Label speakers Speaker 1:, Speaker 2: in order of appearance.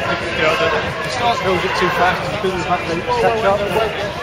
Speaker 1: the start goes a bit too fast, because of the fact that it's catch up.